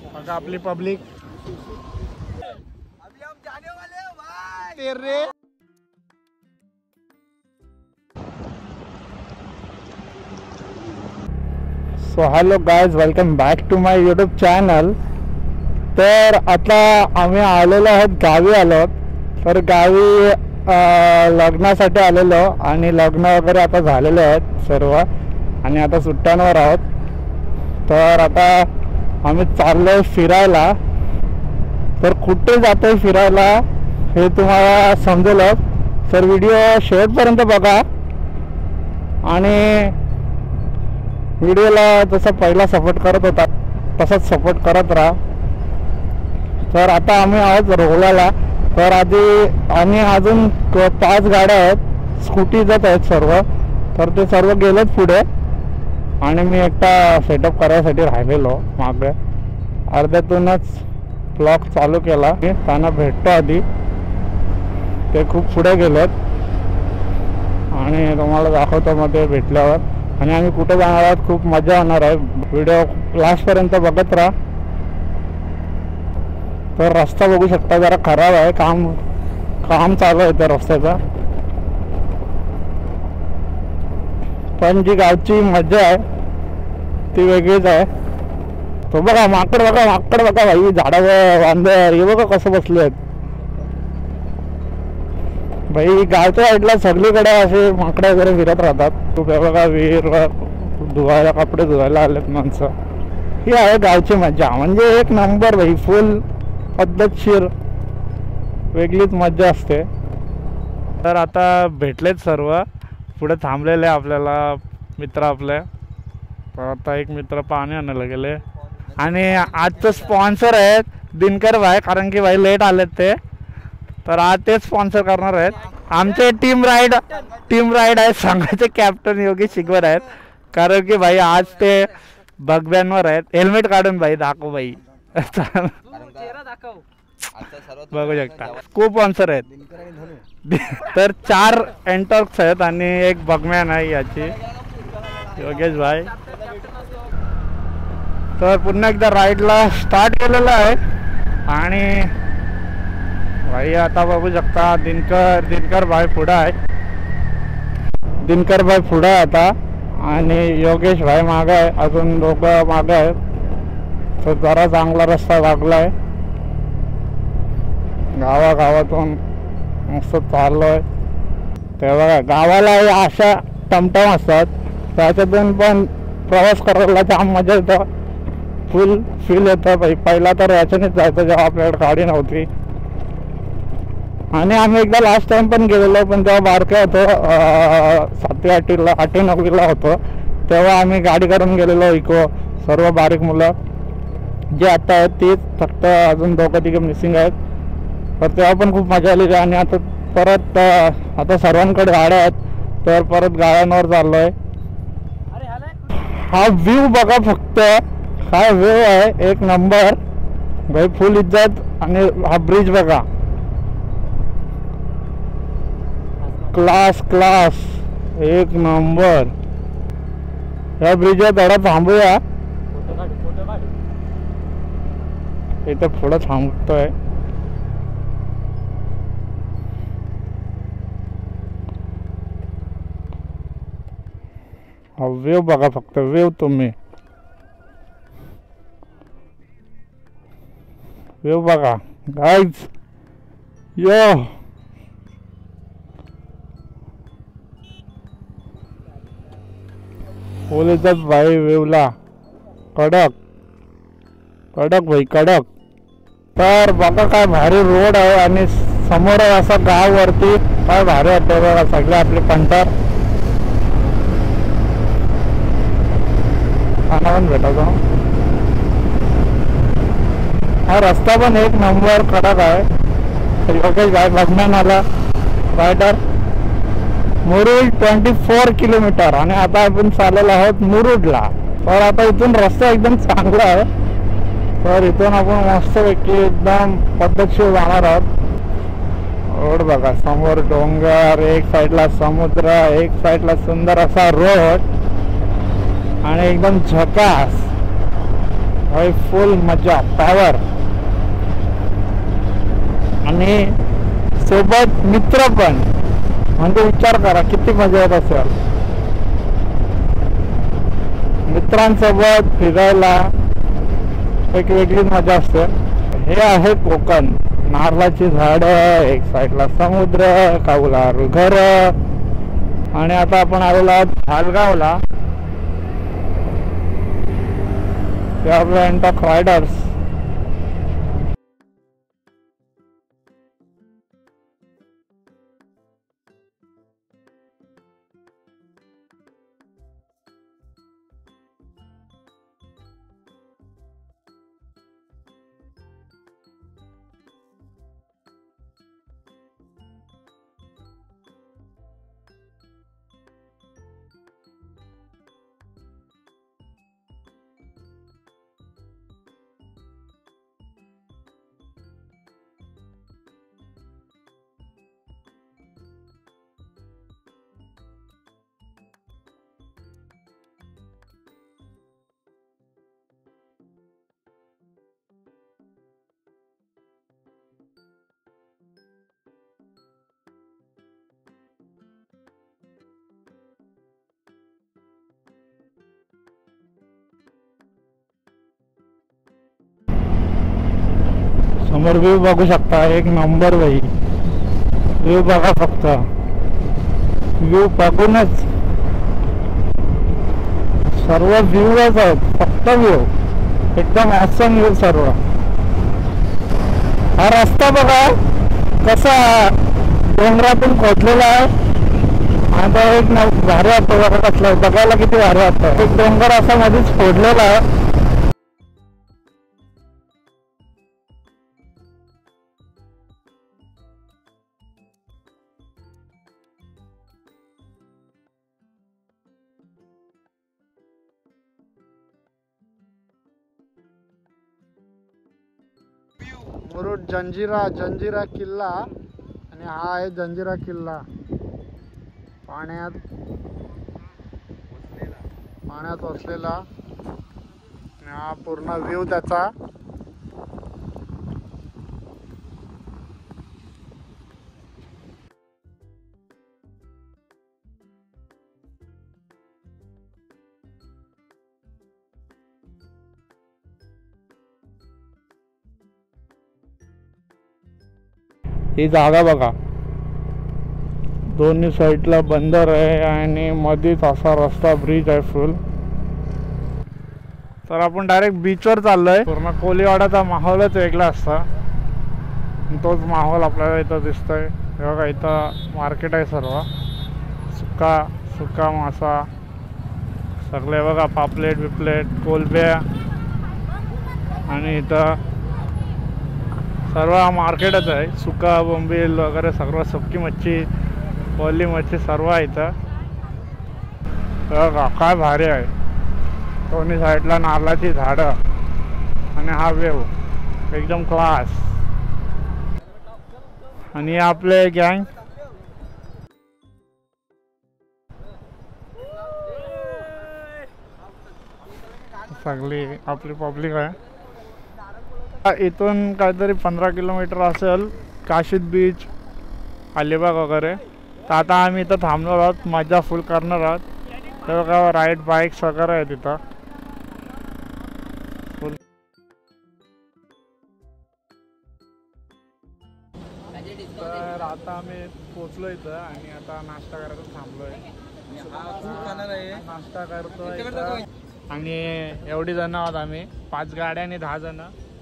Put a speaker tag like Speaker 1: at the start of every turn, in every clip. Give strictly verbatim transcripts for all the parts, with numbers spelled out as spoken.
Speaker 1: बघा आपली पब्लिक. अभी हम जाने वाले हैं भाई. तेरे so hello guys, welcome back to my YouTube channel. तर आता आम्ही आलेलो आहोत, गावी आलो आहोत. तर गावी लग्नासाठी आलेलो आणि लग्न वगैरे आता झालेले आहेत सर्व आणि आता सुट्ट्यांवर आहोत. तर आता आम्ही चाललोय फिरायला. तर कुठे जातोय फिरायला हे तुम्हाला समजेलच. तर व्हिडिओ शेवटपर्यंत बघा आणि व्हिडिओला जसं पहिला सपोर्ट करत होता तसंच सपोर्ट करत राहा. तर आता आम्ही आहोत रोहलाला. तर आधी आणि अजून पाच गाड्या आहेत, स्कूटी जात आहेत सर्व. तर ते सर्व गेलेत पुढे आणि मी एकटा सेटअप करायसाठी राहिलेलो मागे. अर्ध्यातूनच ब्लॉग चालू केला. मी त्यांना भेटतो आधी, ते खूप पुढे गेलेत आणि तुम्हाला दाखवतो मध्ये भेटल्यावर. आणि आम्ही कुठे जाणार आहोत, खूप मजा होणार आहे. व्हिडिओ लास्टपर्यंत बघत राहा. तर रस्ता बघू शकता जरा खराब आहे, काम काम चालू आहे त्या रस्त्याचा. पण जी गावची मजा आहे ती वेगळीच आहे. तो बघा माकड, बघा माकड, बघा भाई झाडावर वांदर हे बघा कसं बसले आहेत भाई. गावच्या साईडला सगळीकडे असे माकडे वगैरे फिरत राहतात. तू बघा विहीर धुवायला, कपडे धुवायला आलेत माणसं. ही आहे गावची मजा, म्हणजे एक नंबर भाई. फुल पद्धतशीर वेगळीच मजा असते. तर आता भेटलेत सर्व, पुढे थांबलेले आपल्याला मित्र आपले. तर आता एक मित्र पाणी आणायला गेले आणि आजचं स्पॉन्सर आहेत दिनकर भाई, कारण की भाई लेट आलेत ते. तर आज ते स्पॉन्सर करणार आहेत. आमचे टीम राईड टीम राईड आहे, संघाचे कॅप्टन योगेश शिकवर आहेत. कारण की भाई आज ते भगव्यांवर आहेत. हेल्मेट काढून भाई दाखव भाई. बघू शकता खूप स्पॉन्सर आहेत. तर चार एंटॉक्स आहेत आणि एक बगमॅन आहे याची, योगेश भाई. तर पुन्हा एकदा राईडला स्टार्ट केलेलं आहे आणि भाई आता बघू शकता दिनकर दिनकर भाई पुढं आहे. दिनकर भाई पुढं आहे आता आणि योगेश भाई मागं आहे. अजून दोघं मागं आहेत. तर जरा चांगला रस्ता लागला आहे. गावागावातून मस्त चाललोय. तेव्हा गावाला अशा टमटम असतात, त्याच्यातून पण प्रवास करायला जाम मजा येतं, फुल फील येतं भाई. पहिला तर याच्यानेच जायचं जेव्हा आपल्याकडे गाडी नव्हती. आणि आम्ही एकदा लास्ट टाइम पण गेलेलो, पण तेव्हा बारके होतो, सातवी आठवीला आठवी नववीला होतो. तेव्हा आम्ही गाडी करून गेलेलो इको, सर्व बारीक मुलं जे आता आहेत तेच, फक्त अजून दोघं तिघे मिसिंग आहेत. तर तेव्हा पण खूप मजा आली. आणि आता परत आता सर्वांकडे गाड्या आहेत, तर परत गाड्यांवर चाललो आहे. हा व्ह्यू बघा फक्त, काय व्ह्यू आहे एक नंबर भाई, फुल इज्जत. आणि हा ब्रिज बघा, क्लास क्लास एक नंबर. या ब्रिजवर थोडा थांबूया, इथं पुढं थांबतोय. हा वेव बघा फक्त, वेव तुम्ही वेव बघा गाईज. यो बोलतात भाई वेवला, कडक कडक भाई कडक. तर बघा काय भारी रोड आहे आणि समोर असा गाव वरती, काय भारी वाटतं बघा. सगळे आपले पंटर खाना पण भेटायचो. हा रस्ता पण एक नंबर कडक आहे. योगेश भाई बघण्यान आला rider. Murud twenty four kilometre आणि आता आपण चाललेलो आहोत मुरुडला. तर आता इथून रस्ता एकदम चांगला आहे. तर इथून आपण मस्तपैकी एकदम पद्धतशीर जाणार आहोत. रोड बघा, समोर डोंगर, एक साईडला समुद्र, एक साईडला सुंदर असा रोड आणि एकदम झकास. भाई फुल मजा पॉवर आणि सोबत मित्र पण म्हणजे विचार करा किती मजा येत असेल मित्रांसोबत फिरायला एक वेगळीच मजा असते। हे आहे कोकण नारळाची झाड एक साईडला समुद्र कौलारू घर आणि आता आपण आलेलो आहोत भालगावला ते आपलं एंटॉक रायडर्स। समोर व्ह्यू बघू शकता एक नंबर भाई व्ह्यू बघा फक्त व्ह्यू बघूनच सर्व व्ह्यूच आहेत फक्त व्ह्यू एकदम ऑसम व्ह्यू सर्व। हा रस्ता बघा कसा डोंगरातून खोदलेला आहे आता एक भारी वाटतं बघा कसलं बघायला किती भारी वाटतं एक डोंगर असा मध्येच फोडलेला आहे। मुरुड जंजिरा जंजिरा किल्ला आणि हा आहे जंजिरा किल्ला पाण्यात पाण्यात वसलेला आणि हा पूर्ण व्ह्यू त्याचा। ही जागा बघा दोन्ही साईडला बंदर आहे आणि मध्येच असा रस्ता ब्रिज आहे फुल। तर आपण डायरेक्ट बीचवर चाललोय। पूर्ण कोलीवाड्याचा माहोलच वेगळा असता तोच माहोल आपल्याला इथं दिसतोय। हे बघा इथं मार्केट आहे सर्व सुका सुका मासा सगळे बघा पापलेट बिपलेट कोलब्या आणि इथं सर्व मार्केटच आहे सुका बोंबील वगैरे सर्व सुकी मच्छी ओली मच्छी सर्व आहे इथं बघा काय भारी आहे। दोन्ही साईडला नारळाची झाडं आणि हा व्ह्यू एकदम क्लास आणि आपले गँग सगळी आपली पब्लिक आहे। इथून काहीतरी पंधरा किलोमीटर असेल काशीद बीच अलिबाग वगैरे। तर आता आम्ही इथं थांबणार आहोत मजा फुल करणार आहोत। तर बघा राईड बाईक्स वगैरे आहेत इथं फुल। तर आता आम्ही पोचलो इथं आणि आता नाश्ता करायला थांबलोय नाश्ता करतोय आणि एवढी जण आहोत आम्ही पाच गाड्या आणि दहा जण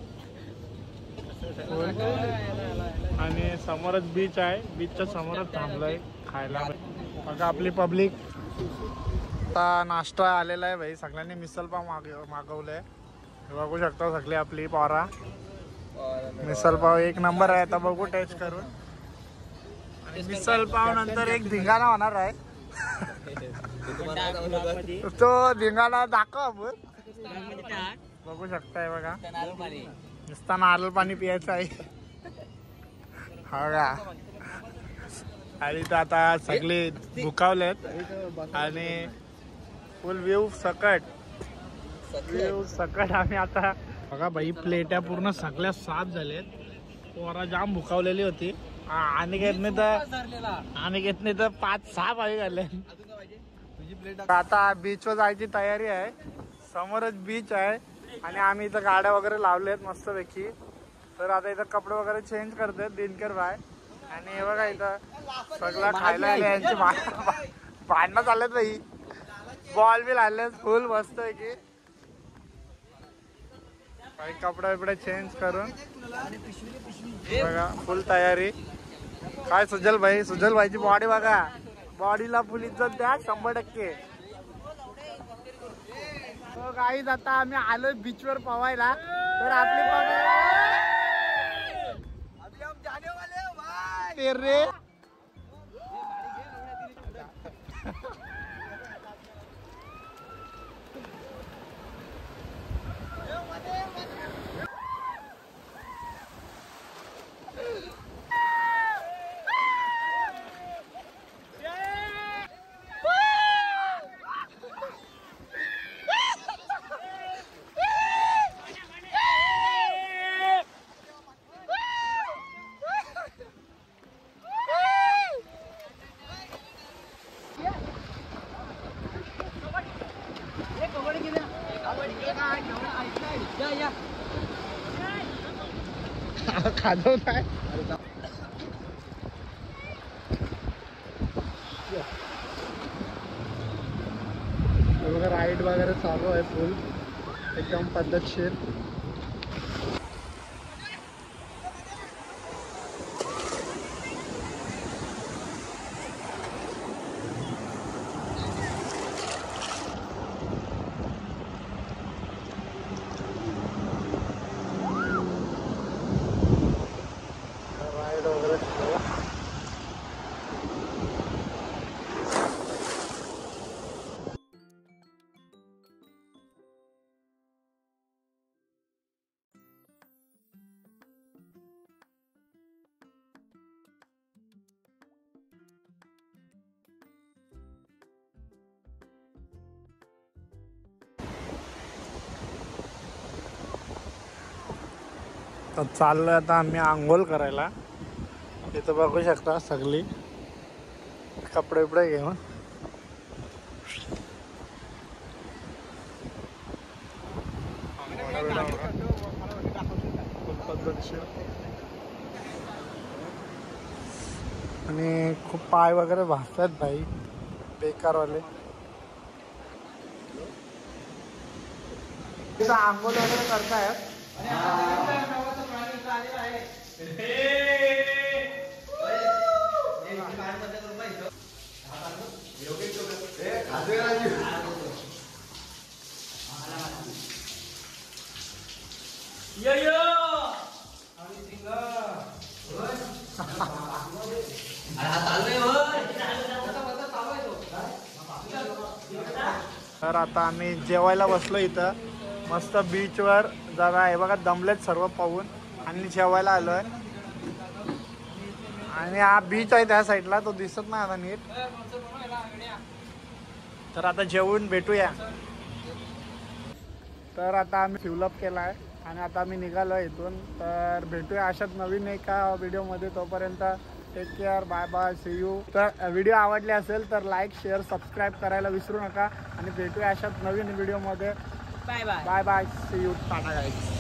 Speaker 1: आणि समोरच बीच आहे बीचच्या समोरच थांबलोय खायला बघा आपली पब्लिक। आता नाश्ता आलेला आहे भाई सगळ्यांनी मिसल पाव माग मागवलंय बघू शकता सगळी आपली पोरा मिसल पाव एक नंबर आहे। आता बघू टेस्ट करून आणि मिसल पाव नंतर एक धिंगाणा होणार आहे तो धिंगाणा दाखव आपण बघू शकताय बघा नुसता नारळ पाणी प्यायचं आहे हा का आणि तर आता सगळे भुकावलेत आणि फुल व्ह्यू सकट व्ह्यू सकट. आम्ही आता बघा भाई प्लेट्या पूर्ण सगळ्या साफ झाल्यात. पोरा जाम भुकावलेली होती. आणि घेतने तर आणि घेतने तर पाच सहा पाळी झाले. आता बीच वर जायची तयारी आहे. समोरच बीच आहे आणि आम्ही इथं गाड्या वगैरे लावल्यात मस्त पैकी. तर आता इथं कपडे वगैरे चेंज करतात दिनकर भाई. आणि हे बघा इथं सगळं खायला यांची भांडणं चाललेत भाई. बॉल बिल आले फुल मस्त पैकी. काही कपडे बिपडे चेंज करून बघा फुल तयारी. काय सुजल भाई, सुजल भाईची बॉडी बघा. बॉडीला फुल इज्जत द्या शंभर टक्के. तो गाईज आता आम्ही आलोय बीच वर पवायला. तर आपली रे खाजव काय राईड वगैरे चालू आहे फुल एकदम पद्धतशीर. तर चाललोय आता आम्ही आंघोळ करायला. इथं बघू शकता सगळी कपडे बिपडे घेऊन. आणि खूप पाय वगैरे भासतात भाई बेकारवाले. तिथं आंघोळ वगैरे करतायत. तर आता आम्ही जेवायला बसलो इथं मस्त बीच वर. जरा हे बघा दमलेत सर्व पाहून आणि जेवायला आलोय. आणि हा बीच आहे त्या साईडला, तो दिसत नाही आता नीट. तर आता जेवून भेटूया. तर आता आम्ही फिलअप केला आहे आणि आता आम्ही निघालो इथून. तर भेटूया अशाच नवीन एका व्हिडिओमध्ये. तोपर्यंत take care, bye bye, see you. तर व्हिडिओ आवडले असेल तर लाईक शेअर सबस्क्राईब करायला विसरू नका. आणि भेटूया अशाच नवीन व्हिडिओमध्ये. Bye bye bye bye, see you, tata guys.